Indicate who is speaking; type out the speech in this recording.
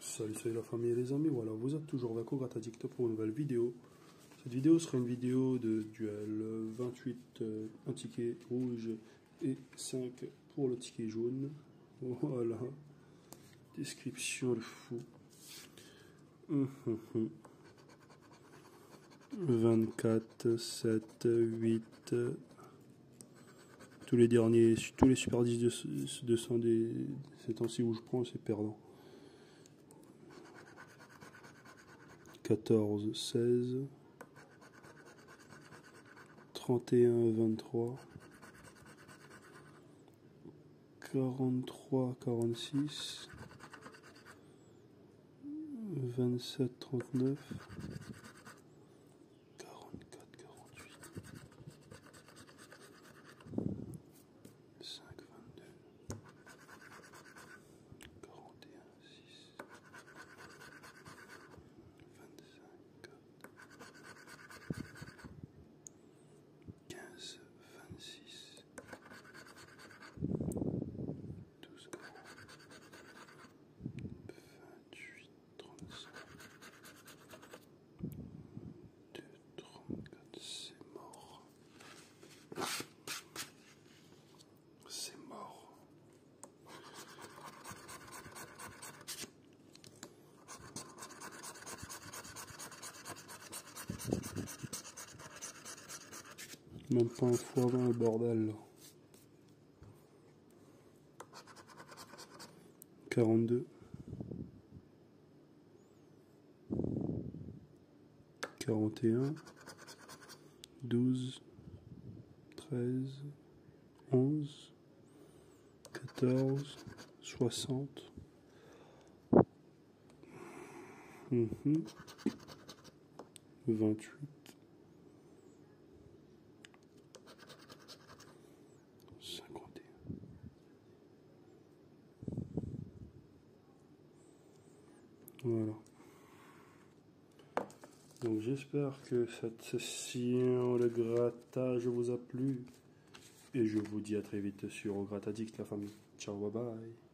Speaker 1: Salut la famille et les amis, voilà, vous êtes toujours avec Grataddict pour une nouvelle vidéo. Cette vidéo sera une vidéo de duel 28 un ticket rouge et 5 pour le ticket jaune. Voilà, description de fou. 24, 7, 8, tous les super 10 200 ces temps-ci où je prends, c'est perdant. 14, 16, 31, 23, 43, 46, 27, 39, 44, 48, 5, 22, 41, 6, 25, 15, 26, 12, 28, 35, 2, 34, c'est mort. C'est mort. Même pas un fois 20 le bordel là. 42, 41, 12, 13, 11, 14, 60, 28, 51. Voilà. Donc j'espère que cette session de grattage vous a plu. Et je vous dis à très vite sur Grataddict la famille. Ciao, bye bye.